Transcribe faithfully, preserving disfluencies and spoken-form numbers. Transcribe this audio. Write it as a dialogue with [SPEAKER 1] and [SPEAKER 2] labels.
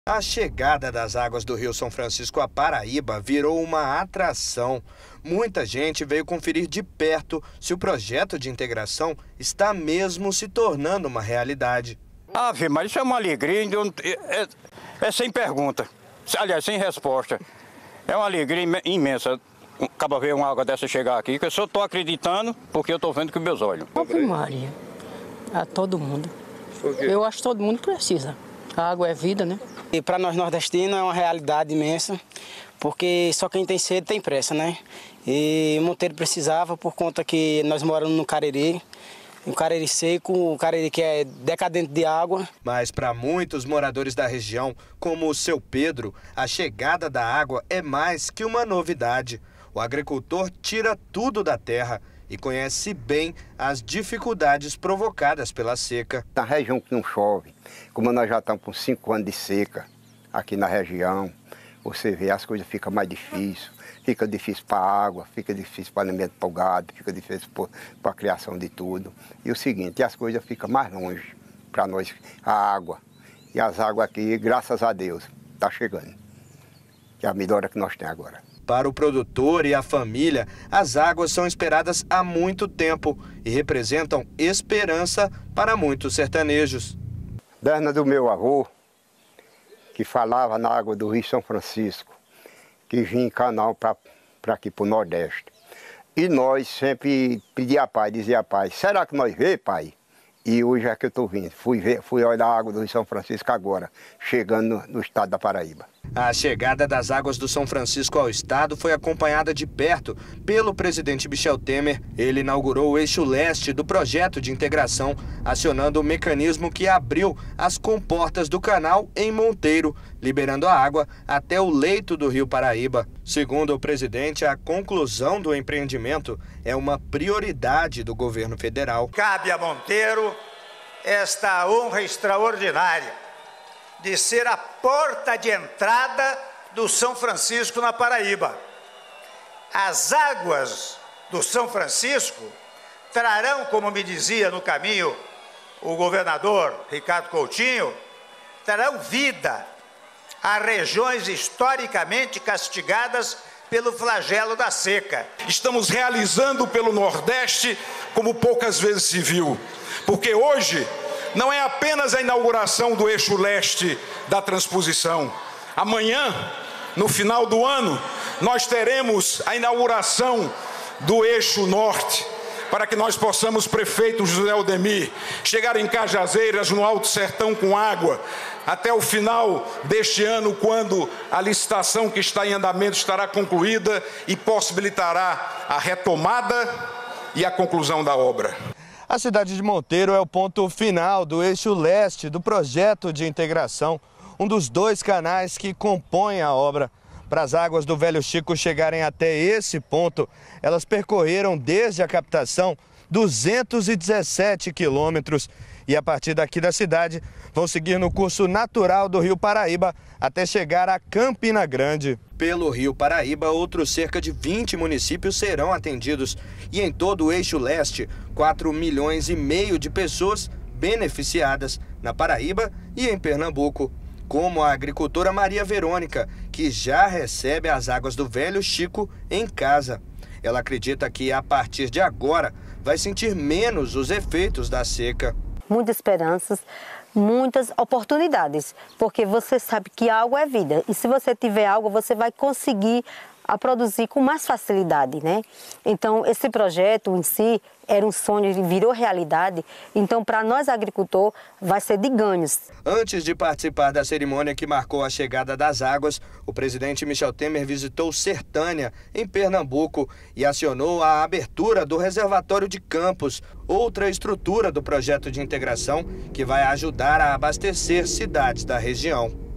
[SPEAKER 1] A chegada das águas do Rio São Francisco à Paraíba virou uma atração. Muita gente veio conferir de perto se o projeto de integração está mesmo se tornando uma realidade.
[SPEAKER 2] Ah, filho, mas isso é uma alegria, é, é sem pergunta, aliás, sem resposta. É uma alegria imensa. Acaba ver uma água dessa chegar aqui, que eu só estou acreditando porque eu estou vendo com meus olhos.
[SPEAKER 3] Ave Maria, a todo mundo. Eu acho que todo mundo precisa. A água é vida, né?
[SPEAKER 4] E para nós nordestinos é uma realidade imensa, porque só quem tem sede tem pressa, né? E Monteiro precisava por conta que nós moramos no Cariri, um Cariri seco, um Cariri que é decadente de água.
[SPEAKER 1] Mas para muitos moradores da região, como o seu Pedro, a chegada da água é mais que uma novidade. O agricultor tira tudo da terra e conhece bem as dificuldades provocadas pela seca.
[SPEAKER 5] Na região que não chove, como nós já estamos com cinco anos de seca aqui na região, você vê, as coisas ficam mais difíceis. Fica difícil para a água, fica difícil para o alimento para o gado, fica difícil para a criação de tudo. E o seguinte, as coisas ficam mais longe para nós, a água. E as águas aqui, graças a Deus, está chegando. Que é a melhora que nós temos agora.
[SPEAKER 1] Para o produtor e a família, as águas são esperadas há muito tempo e representam esperança para muitos sertanejos.
[SPEAKER 5] Desde do meu avô, que falava na água do Rio São Francisco, que vinha em canal para aqui, para o Nordeste. E nós sempre pedia a pai, dizia a pai, será que nós vê, pai? E hoje é que eu estou vindo. Fui, ver, fui olhar a água do Rio São Francisco agora, chegando no, no estado da Paraíba.
[SPEAKER 1] A chegada das águas do São Francisco ao estado foi acompanhada de perto pelo presidente Michel Temer. Ele inaugurou o eixo leste do projeto de integração, acionando o mecanismo que abriu as comportas do canal em Monteiro, liberando a água até o leito do Rio Paraíba. Segundo o presidente, a conclusão do empreendimento é uma prioridade do governo federal.
[SPEAKER 6] Cabe a Monteiro esta honra extraordinária de ser a porta de entrada do São Francisco na Paraíba. As águas do São Francisco trarão, como me dizia no caminho o governador Ricardo Coutinho, trarão vida a regiões historicamente castigadas pelo flagelo da seca.
[SPEAKER 7] Estamos realizando pelo Nordeste como poucas vezes se viu, porque hoje não é apenas a inauguração do eixo leste da transposição. Amanhã, no final do ano, nós teremos a inauguração do eixo norte, para que nós possamos, prefeito José Aldemir, chegar em Cajazeiras, no Alto Sertão, com água, até o final deste ano, quando a licitação que está em andamento estará concluída e possibilitará a retomada e a conclusão da obra.
[SPEAKER 1] A cidade de Monteiro é o ponto final do eixo leste do projeto de integração, um dos dois canais que compõem a obra. Para as águas do Velho Chico chegarem até esse ponto, elas percorreram desde a captação duzentos e dezessete quilômetros e a partir daqui da cidade vão seguir no curso natural do Rio Paraíba até chegar a Campina Grande. Pelo Rio Paraíba, outros cerca de vinte municípios serão atendidos e em todo o eixo leste, quatro milhões e meio de pessoas beneficiadas na Paraíba e em Pernambuco, como a agricultora Maria Verônica, que já recebe as águas do Velho Chico em casa. Ela acredita que a partir de agora vai sentir menos os efeitos da seca.
[SPEAKER 8] Muitas esperanças, muitas oportunidades, porque você sabe que água é vida e se você tiver água você vai conseguir a produzir com mais facilidade, né? Então esse projeto em si era um sonho e virou realidade, então para nós agricultores vai ser de ganhos.
[SPEAKER 1] Antes de participar da cerimônia que marcou a chegada das águas, o presidente Michel Temer visitou Sertânia, em Pernambuco, e acionou a abertura do reservatório de Campos, outra estrutura do projeto de integração que vai ajudar a abastecer cidades da região.